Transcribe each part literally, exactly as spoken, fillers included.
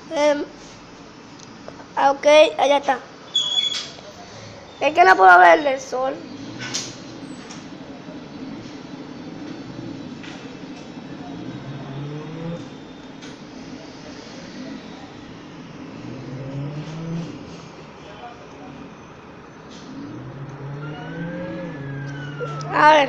Em, ah, ok, allá está. Es que no puedo ver el sol. A ver.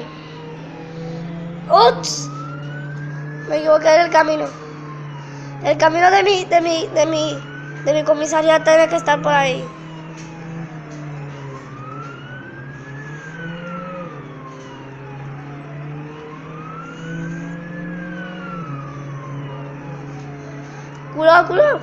¡Ups! Me equivoqué del camino. El camino de mi, de mi, de mi, de mi comisaría tiene que estar por ahí. Cuidado, cuidado.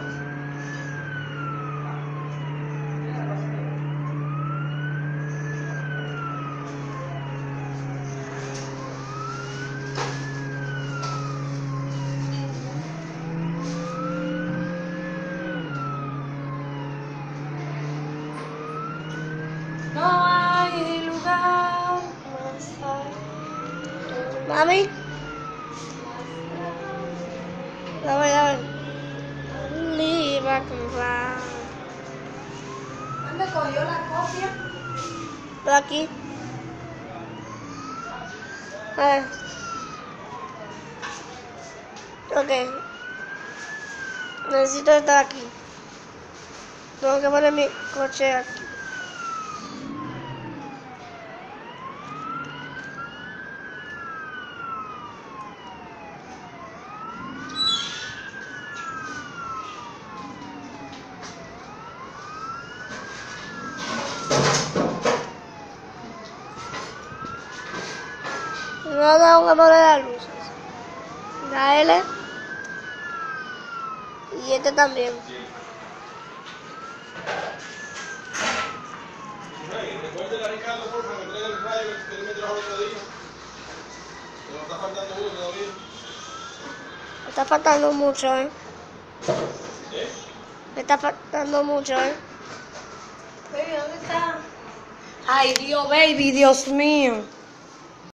No hay lugar más alto. Mami, dame, dame. Leave a cry. ¿Dónde cogió la copia? Por aquí. A ver. Ok. Necesito estar aquí. Tengo que poner mi coche aquí. No tengo que poner las luces. La L. Y este también. Recuerden a Ricardo, por favor, me traiga el rayo que tiene que trabajar otro día. Que nos está faltando uno todavía. Me está faltando mucho, ¿eh? ¿Eh? Me está faltando mucho, ¿eh? Baby, ¿dónde está? Ay, Dios, baby, Dios mío.